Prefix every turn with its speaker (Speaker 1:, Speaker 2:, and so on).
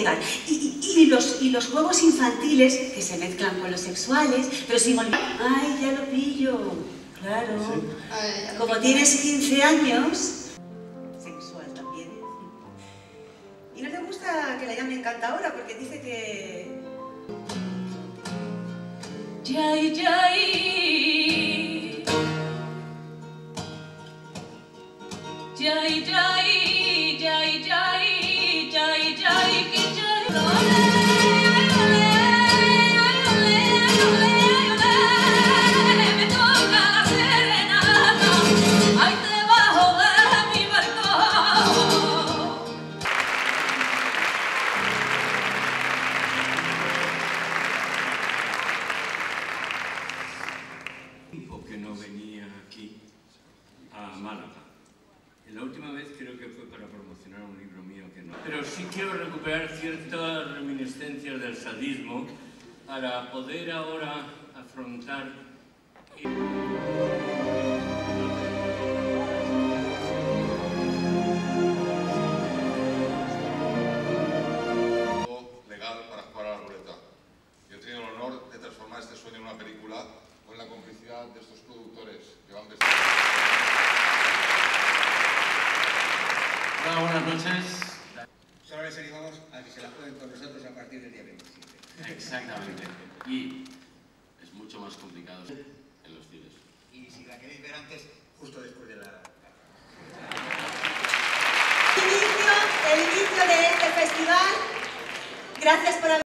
Speaker 1: pegar. Y los juegos infantiles que se mezclan con los sexuales, pero sin olvidar... ¡Ay, ya lo pillo! Claro.
Speaker 2: ¿Sí?
Speaker 1: Como tienes 15 años... Sexual también. Y no le gusta que la llamen cantadora porque dice que...
Speaker 3: Jai, jai. Jai, jai, jai, jai, jai, jai, que jai. Me toca la serenata, ahí debajo de mi balcón.
Speaker 4: Que no venía aquí a Málaga. La última vez creo que fue para promocionar un libro mío que no. Pero sí quiero recuperar ciertas reminiscencias del sadismo para poder ahora afrontar...
Speaker 5: legal para jugar a la ruleta. Yo he tenido el honor de transformar este sueño en una película con la complicidad de estos productores que van vestidos.
Speaker 6: Hola, buenas noches.
Speaker 7: Solo les animamos a que se la jueguen con nosotros a partir del día 27.
Speaker 6: Exactamente. Y es mucho más complicado en los cines.
Speaker 7: Y si la queréis ver antes, justo después de la...
Speaker 1: El inicio de este festival. Gracias por haber...